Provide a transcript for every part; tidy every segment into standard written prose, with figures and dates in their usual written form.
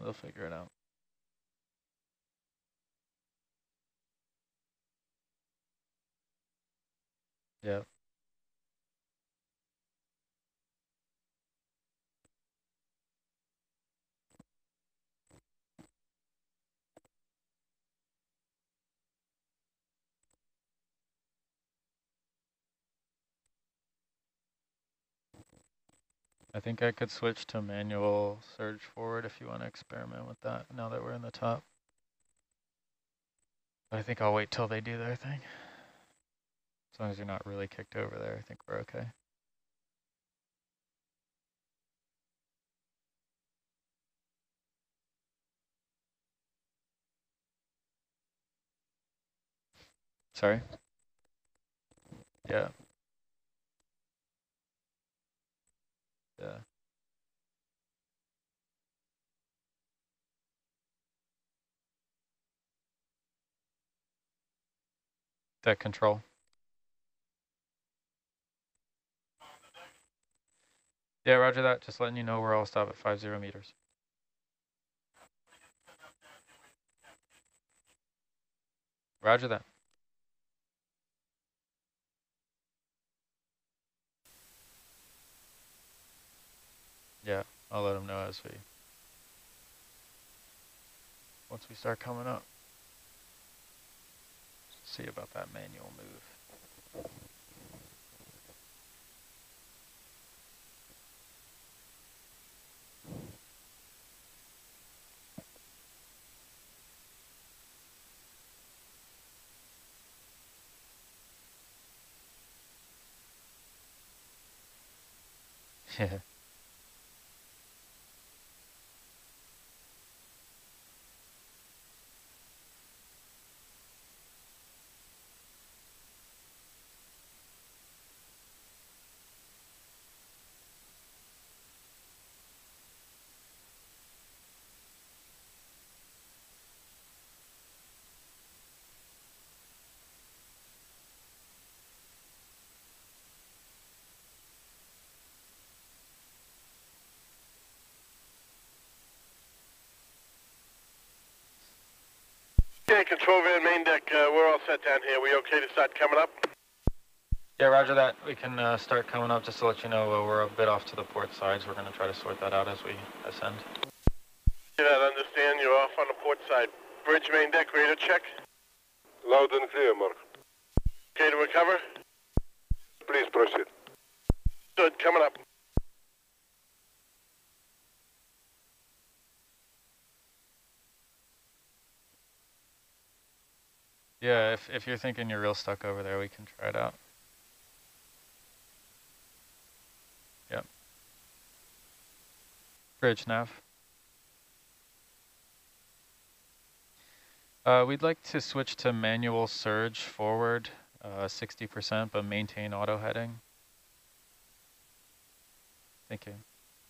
They'll figure it out. Yeah. I think I could switch to manual surge forward if you want to experiment with that now that we're in the top. But I think I'll wait till they do their thing. As long as you're not really kicked over there, I think we're okay. Sorry? Yeah. Yeah. That control. Yeah, roger that. Just letting you know we're all stop at 50 meters. Roger that. Yeah, I'll let them know as once we start coming up. See about that manual move. Yeah. Okay, control van main deck, we're all set down here. We okay to start coming up? Yeah, roger that. We can start coming up. Just to let you know, we're a bit off to the port side, so we're going to try to sort that out as we ascend. Yeah, I understand. You're off on the port side. Bridge main deck, radar check. Loud and clear, Mark. Okay to recover? Please proceed. Good, coming up. Yeah, if you're thinking you're real stuck over there, we can try it out. Yep. Bridge nav. We'd like to switch to manual surge forward, 60%, but maintain auto heading. Thank you.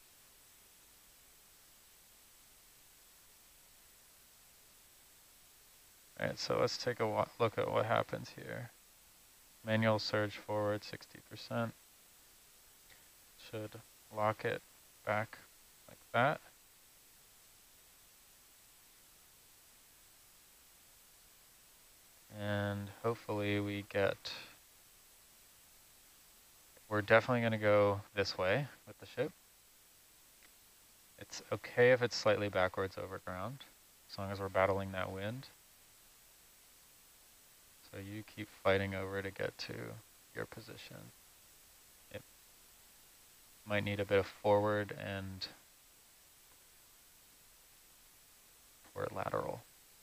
All right, so let's take a look at what happens here. Manual surge forward, 60%. Should lock it back like that. And hopefully we're definitely going to go this way with the ship. It's okay if it's slightly backwards over ground, as long as we're battling that wind. So you keep fighting over to get to your position. It might need a bit of forward and port lateral.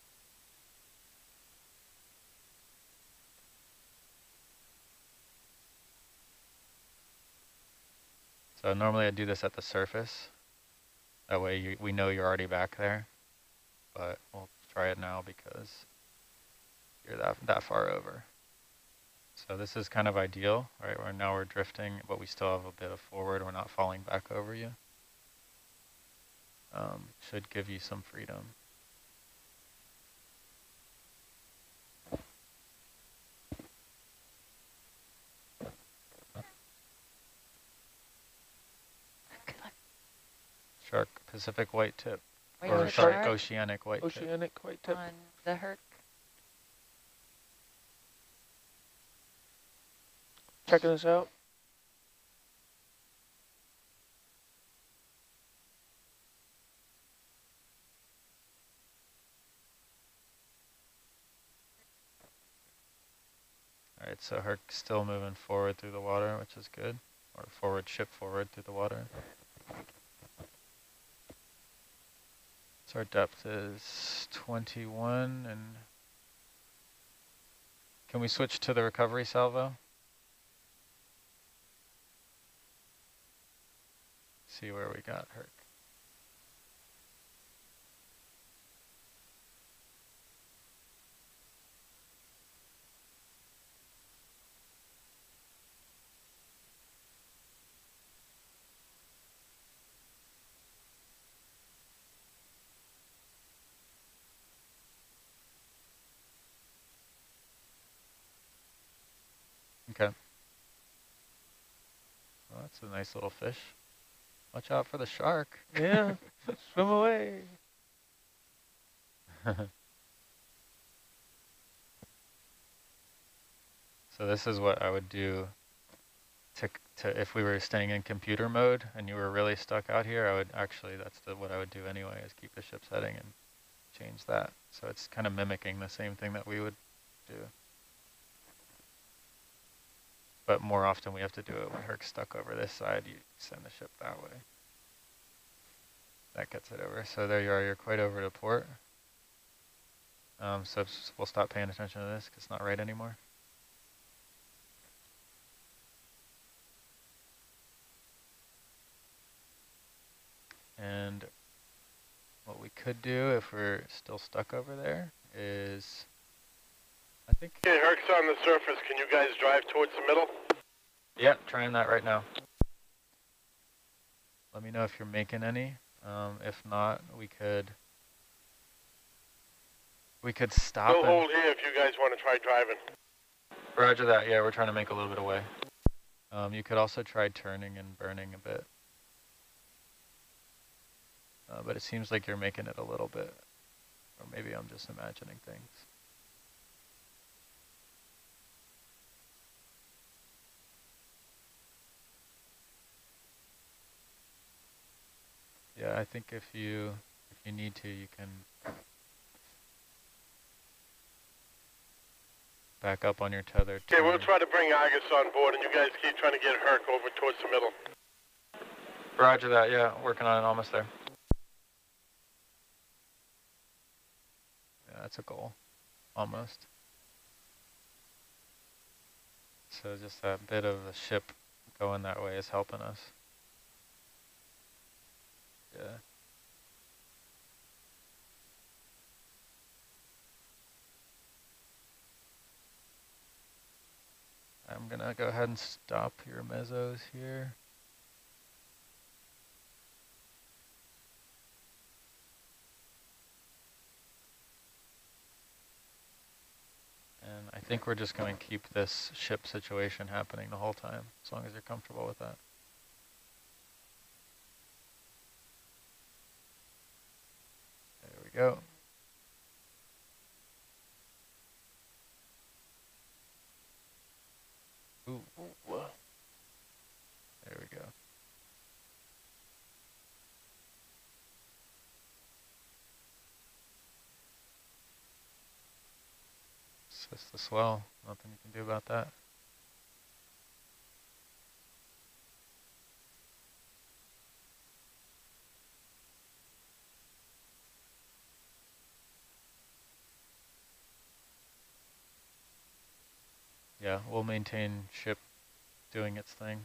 So normally I do this at the surface. That way we know you're already back there, but we'll try it now because you're that far over. So this is kind of ideal, right? Where now we're drifting, but we still have a bit of forward. We're not falling back over you. Should give you some freedom. Shark Pacific white tip. Wait or for sorry, shark oceanic white tip. Oceanic white tip. on the Herc. Checking this out. All right, so Herc's still moving forward through the water, which is good, or ship forward through the water. So our depth is 21, and can we switch to the recovery salvo? See where we got Herc. Okay. Well, that's a nice little fish. Watch out for the shark. Yeah, swim away. So this is what I would do to if we were staying in computer mode and you were really stuck out here. I would actually, that's what I would do anyway, is keep the ship's heading and change that. So it's kind of mimicking the same thing that we would do. But more often we have to do it when Herc's stuck over this side. You send the ship that way. That gets it over. So there you are. You're quite over to port. So we'll stop paying attention to this because it's not right anymore. And what we could do if we're still stuck over there is, I think. Okay, Herc's on the surface. Can you guys drive towards the middle? Yeah, trying that right now. Let me know if you're making any. If not, we could stop. We'll hold here if you guys want to try driving. Roger that. Yeah, we're trying to make a little bit of way. You could also try turning and burning a bit. But it seems like you're making it a little bit. Or maybe I'm just imagining things. Yeah, I think if you need to, you can back up on your tether. Okay, we'll try to bring Argus on board, and you guys keep trying to get Herc over towards the middle. Roger that. Yeah, working on it. Almost there. Yeah, that's a goal. Almost. So just that bit of the ship going that way is helping us. Yeah. I'm gonna go ahead and stop your mezzos here. And I think we're just going to keep this ship situation happening the whole time, as long as you're comfortable with that. There we go. Ooh. There we go. It's just the swell. Nothing you can do about that. Yeah, we'll maintain ship doing its thing.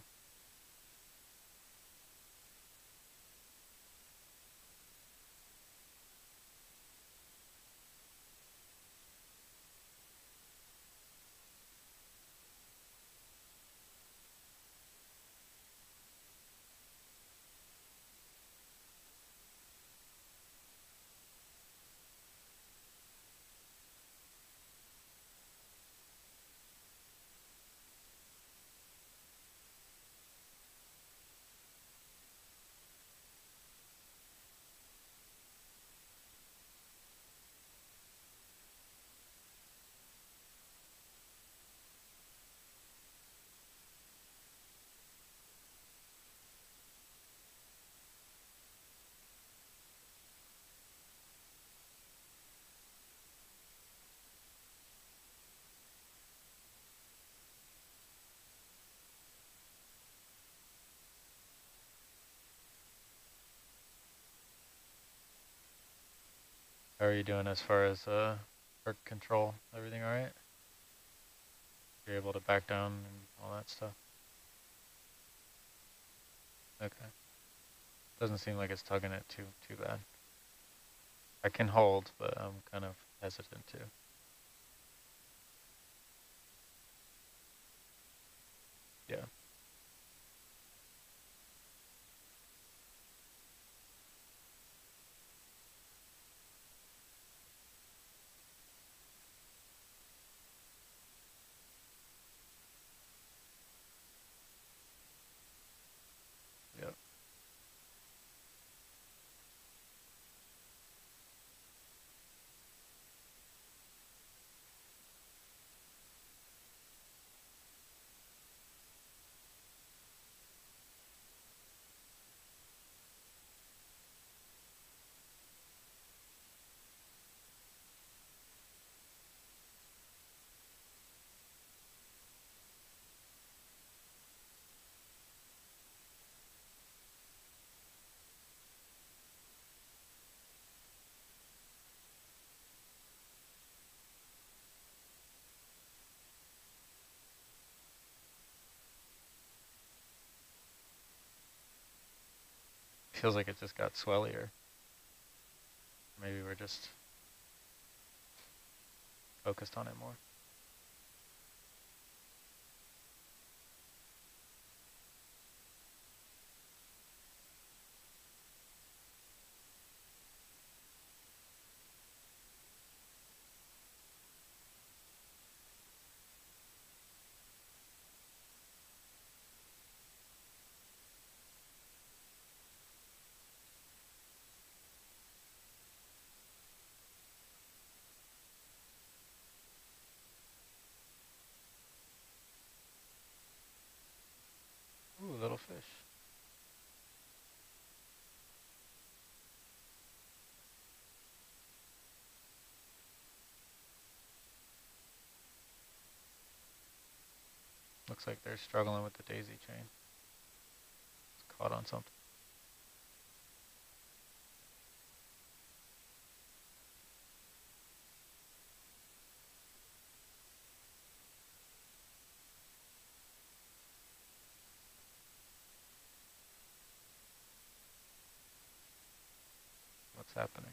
How are you doing as far as work control? Everything all right? You're able to back down and all that stuff? Okay. Doesn't seem like it's tugging it too bad. I can hold, but I'm kind of hesitant to. Yeah. Yep. Feels like it just got swellier. Maybe we're just focused on it more. Ooh, little fish. Looks like they're struggling with the daisy chain. It's caught on something. What's happening?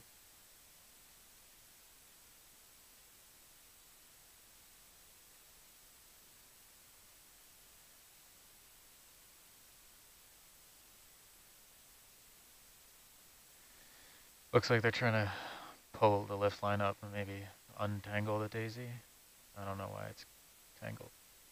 Looks like they're trying to pull the lift line up and maybe untangle the daisy. I don't know why it's tangled.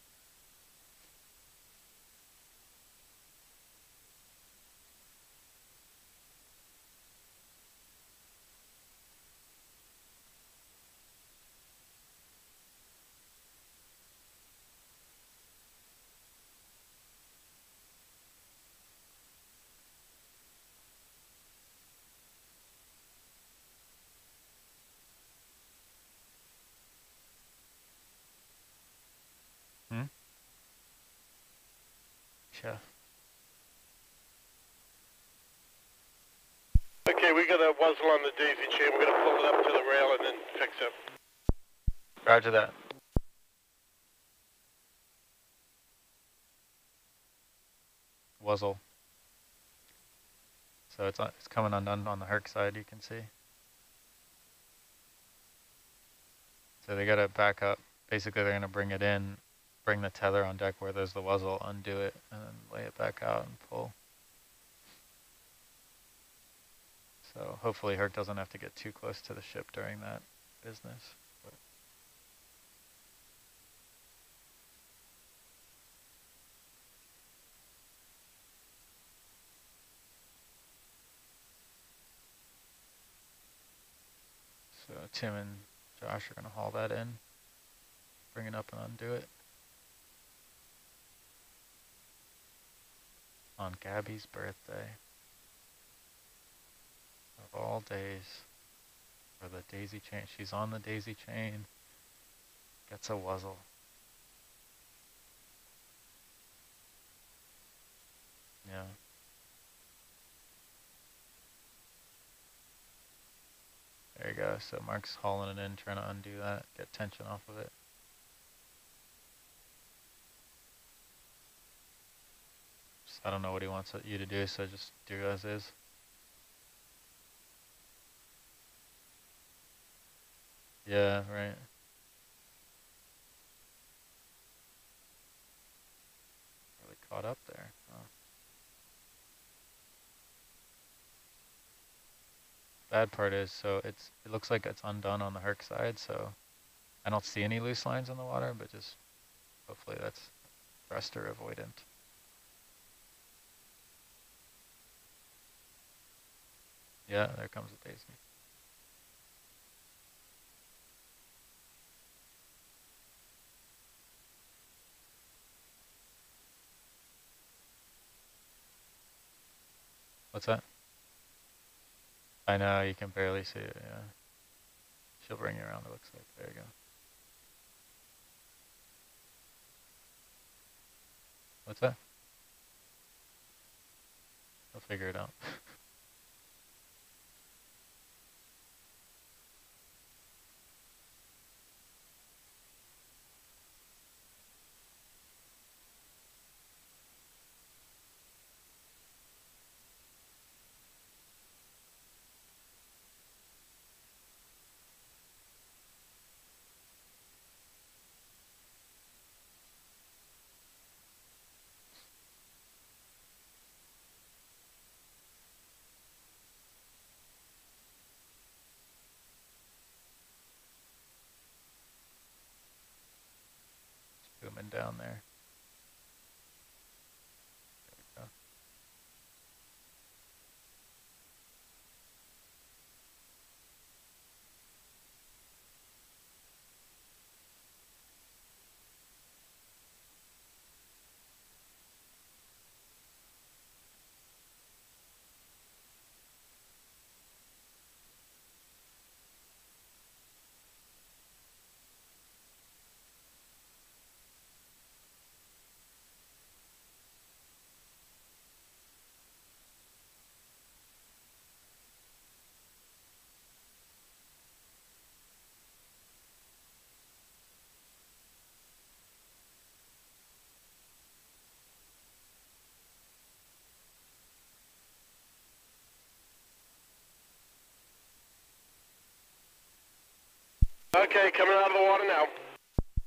Hmm? Chef. Okay, we got a wuzzle on the daisy chain. We're gonna pull it up to the rail and then fix it. Roger that. Wuzzle. So it's coming undone on the Herc side, you can see. So they gotta back up. Basically, they're gonna bring it in, bring the tether on deck where there's the wuzzle, undo it, and then lay it back out and pull. So hopefully Herc doesn't have to get too close to the ship during that business. But so Tim and Josh are gonna haul that in, bring it up and undo it. On Gabby's birthday. Of all days. For the daisy chain. She's on the daisy chain. Gets a wuzzle. Yeah. There you go. go. So Mark's hauling it in, trying to undo that, get tension off of it. Just, I don't know what he wants you to do, so just do as is. Yeah, right. Really caught up there. Oh. Bad part is, so it looks like it's undone on the Herc side, so I don't see any loose lines in the water, but just hopefully that's thruster avoidant. Yeah, there comes the daisy. What's that? I know, you can barely see it, yeah. She'll bring you around, it looks like. There you go. What's that? I'll figure it out. Booming down there. There we go. Okay, coming out of the water now.